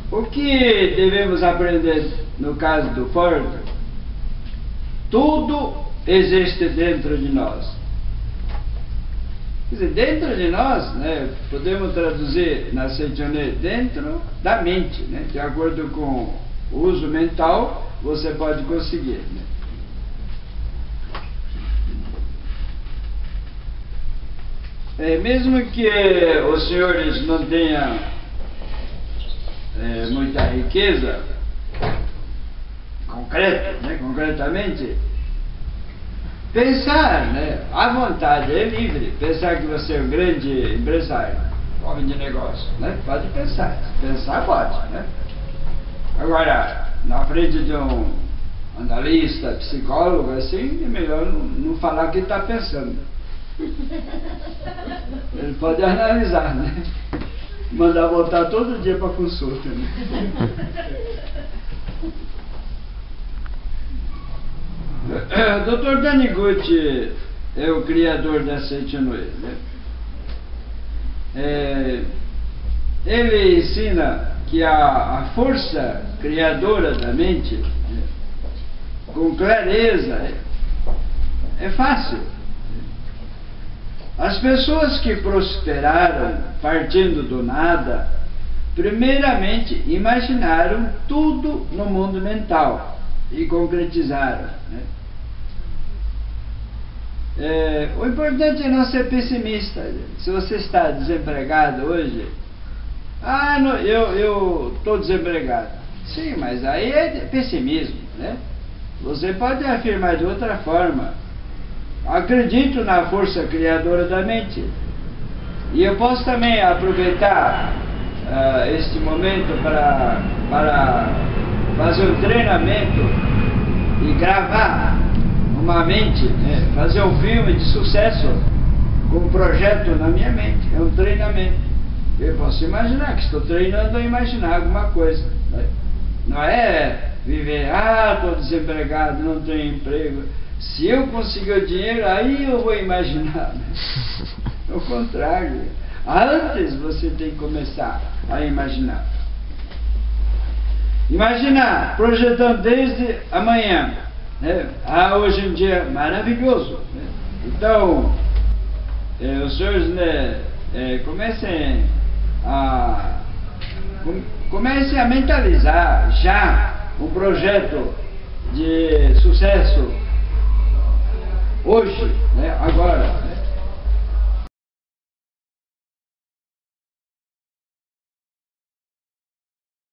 O que devemos aprender no caso do Ford? Tudo existe dentro de nós. Quer dizer, dentro de nós, né, podemos traduzir na Seichoné, dentro da mente, né, de acordo com o uso mental, você pode conseguir. Né. Mesmo que os senhores não tenham muita riqueza concreta, né, concretamente, pensar, né, à vontade, é livre. Pensar que você é um grande empresário, homem de negócio, né, pode pensar. Pensar pode, né. Agora, na frente de um analista, psicólogo, assim, é melhor não falar o que está pensando. Ele pode analisar, né? Mandar voltar todo dia para consulta, né? Dr. Taniguchi é o criador da Seichoné, né? Ele ensina que a força criadora da mente, né, com clareza, é fácil. As pessoas que prosperaram partindo do nada, primeiramente imaginaram tudo no mundo mental e concretizaram, né? O importante é não ser pessimista. Se você está desempregado hoje, eu estou desempregado. Sim, mas aí é pessimismo, né? Você pode afirmar de outra forma: acredito na força criadora da mente. E eu posso também aproveitar este momento para fazer um treinamento e gravar uma mente, né? Fazer um filme de sucesso com um projeto na minha mente. É um treinamento. Eu posso imaginar que estou treinando a imaginar alguma coisa, né? Não é viver, estou desempregado, não tenho emprego. Se eu conseguir o dinheiro, aí eu vou imaginar, né? Ao contrário, antes você tem que começar a imaginar. Imaginar, projetando desde amanhã, né? Hoje é um dia maravilhoso, né? Então, os senhores, né, comecem a mentalizar já um projeto de sucesso hoje, né, agora.